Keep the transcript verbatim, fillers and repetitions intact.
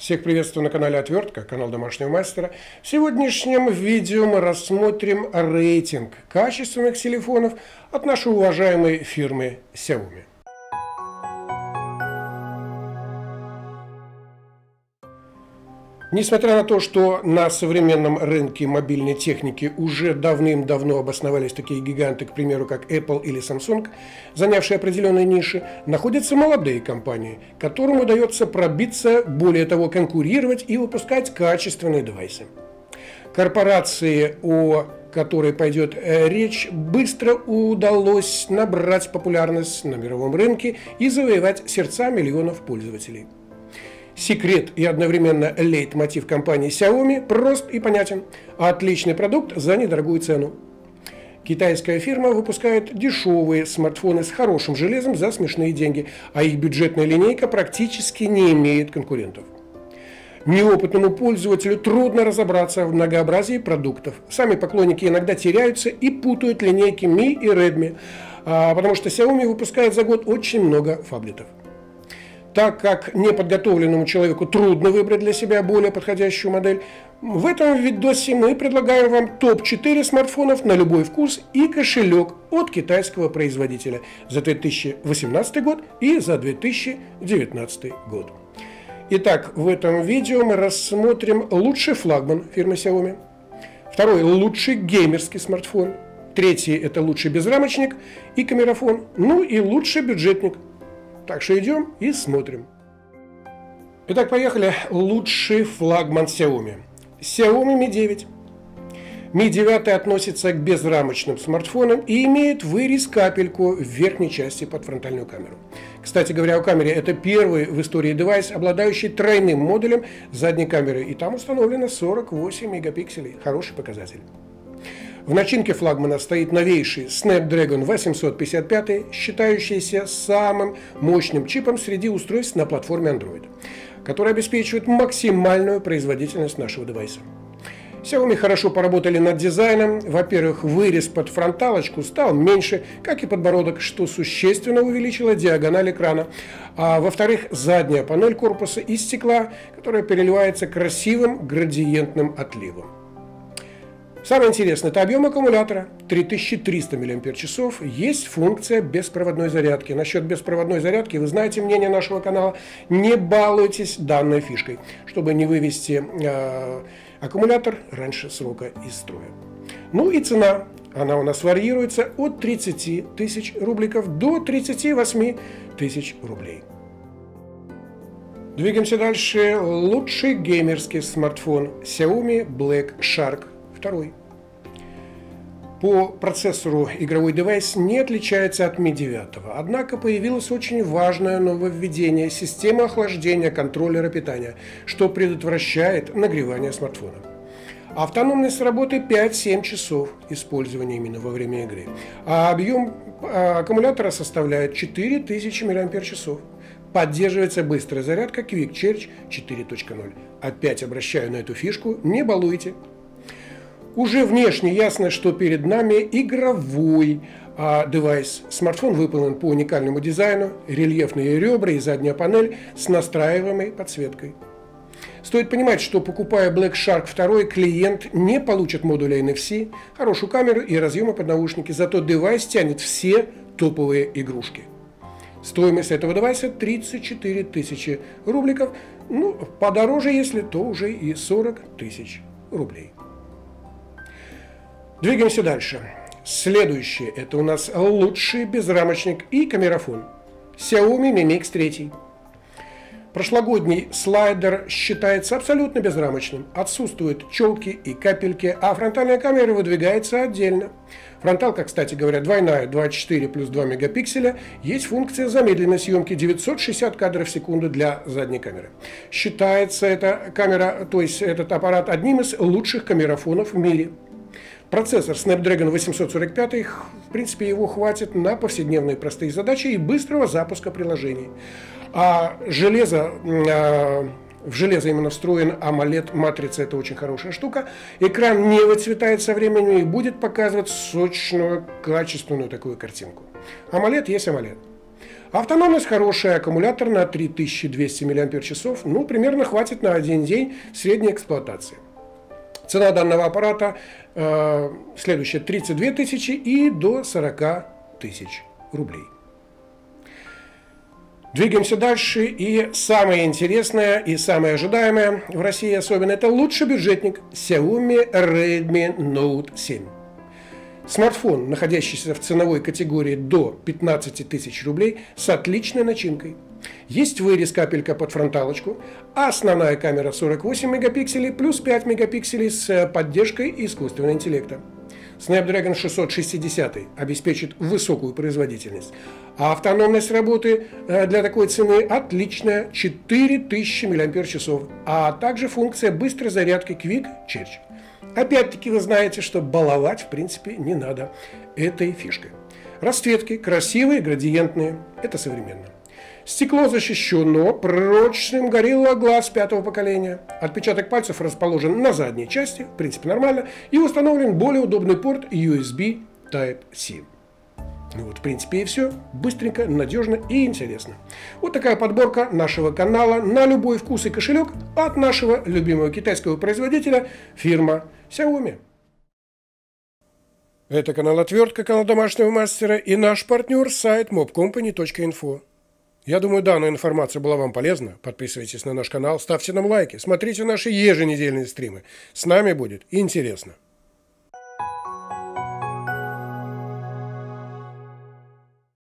Всех приветствую на канале Отвертка, канал домашнего мастера. В сегодняшнем видео мы рассмотрим рейтинг качественных телефонов от нашей уважаемой фирмы Xiaomi. Несмотря на то, что на современном рынке мобильной техники уже давным-давно обосновались такие гиганты, к примеру, как Apple или Samsung, занявшие определенные ниши, находятся молодые компании, которым удается пробиться, более того, конкурировать и выпускать качественные девайсы. Корпорации, о которой пойдет речь, быстро удалось набрать популярность на мировом рынке и завоевать сердца миллионов пользователей. Секрет и одновременно лейтмотив компании Xiaomi прост и понятен. Отличный продукт за недорогую цену. Китайская фирма выпускает дешевые смартфоны с хорошим железом за смешные деньги, а их бюджетная линейка практически не имеет конкурентов. Неопытному пользователю трудно разобраться в многообразии продуктов. Сами поклонники иногда теряются и путают линейки Mi и Redmi, потому что Xiaomi выпускает за год очень много фаблетов. Так как неподготовленному человеку трудно выбрать для себя более подходящую модель, в этом видосе мы предлагаем вам топ четыре смартфонов на любой вкус и кошелек от китайского производителя за две тысячи восемнадцатый год и за две тысячи девятнадцатый год. Итак, в этом видео мы рассмотрим лучший флагман фирмы Xiaomi, второй – лучший геймерский смартфон, третий – это лучший безрамочник и камерафон, ну и лучший бюджетник. Так что идем и смотрим. Итак, поехали. Лучший флагман Xiaomi. Xiaomi Mi девять. Mi девять относится к безрамочным смартфонам и имеет вырез-капельку в верхней части под фронтальную камеру. Кстати говоря, о камере, это первый в истории девайс, обладающий тройным модулем задней камеры. И там установлено сорок восемь мегапикселей. Хороший показатель. В начинке флагмана стоит новейший Snapdragon восемьсот пятьдесят пять, считающийся самым мощным чипом среди устройств на платформе Android, который обеспечивает максимальную производительность нашего девайса. Xiaomi хорошо поработали над дизайном. Во-первых, вырез под фронталочку стал меньше, как и подбородок, что существенно увеличило диагональ экрана. А во-вторых, задняя панель корпуса из стекла, которая переливается красивым градиентным отливом. Самое интересное – это объем аккумулятора – три тысячи триста миллиампер-часов. Есть функция беспроводной зарядки. Насчет беспроводной зарядки вы знаете мнение нашего канала. Не балуйтесь данной фишкой, чтобы не вывести э, аккумулятор раньше срока из строя. Ну и цена. Она у нас варьируется от тридцати тысяч рубликов до тридцати восьми тысяч рублей. Двигаемся дальше. Лучший геймерский смартфон Xiaomi Black Shark. Второй. По процессору игровой девайс не отличается от Mi девять, однако появилось очень важное нововведение – система охлаждения контроллера питания, что предотвращает нагревание смартфона. Автономность работы пять-семь часов использования именно во время игры, а объем аккумулятора составляет четыре тысячи миллиампер-часов. Поддерживается быстрая зарядка Quick Charge четыре точка ноль. Опять обращаю на эту фишку, не балуйте. Уже внешне ясно, что перед нами игровой а, девайс. Смартфон выполнен по уникальному дизайну, рельефные ребра и задняя панель с настраиваемой подсветкой. Стоит понимать, что покупая Black Shark два, клиент не получит модуля эн эф си, хорошую камеру и разъемы под наушники, зато девайс тянет все топовые игрушки. Стоимость этого девайса тридцать четыре тысячи рубликов, ну, подороже, если то уже и сорок тысяч рублей. Двигаемся дальше. Следующее – это у нас лучший безрамочник и камерафон. Xiaomi Mi Mix три. Прошлогодний слайдер считается абсолютно безрамочным. Отсутствуют челки и капельки, а фронтальная камера выдвигается отдельно. Фронталка, кстати говоря, двойная, двадцать четыре плюс два мегапикселя. Есть функция замедленной съемки девятьсот шестьдесят кадров в секунду для задней камеры. Считается эта камера, то есть этот аппарат, одним из лучших камерафонов в мире. Процессор Snapdragon восемьсот сорок пять, в принципе, его хватит на повседневные простые задачи и быстрого запуска приложений. А железо, э, в железо именно встроен AMOLED-матрица, это очень хорошая штука. Экран не выцветает со временем и будет показывать сочную, качественную такую картинку. AMOLED есть AMOLED. Автономность хорошая, аккумулятор на три тысячи двести мАч, ну, примерно хватит на один день средней эксплуатации. Цена данного аппарата э, следующая: тридцать две тысячи и до сорока тысяч рублей. Двигаемся дальше, и самое интересное и самое ожидаемое в России особенно — это лучший бюджетник Xiaomi Redmi Note семь. Смартфон, находящийся в ценовой категории до пятнадцати тысяч рублей, с отличной начинкой. Есть вырез капелька под фронталочку, а основная камера сорок восемь мегапикселей плюс пять мегапикселей с поддержкой искусственного интеллекта. Snapdragon шестьсот шестьдесят обеспечит высокую производительность, а автономность работы для такой цены отличная — четыре тысячи мАч, а также функция быстрой зарядки Quick Charge. Опять-таки вы знаете, что баловать в принципе не надо этой фишкой. Расцветки красивые, градиентные, это современно. Стекло защищено прочным Gorilla Glass пятого поколения. Отпечаток пальцев расположен на задней части, в принципе нормально, и установлен более удобный порт ю эс би Type-C. Ну вот, в принципе, и все. Быстренько, надежно и интересно. Вот такая подборка нашего канала на любой вкус и кошелек от нашего любимого китайского производителя, фирма Xiaomi. Это канал Отвертка, канал домашнего мастера и наш партнер сайт моп компани точка инфо. Я думаю, данная информация была вам полезна. Подписывайтесь на наш канал, ставьте нам лайки, смотрите наши еженедельные стримы. С нами будет интересно.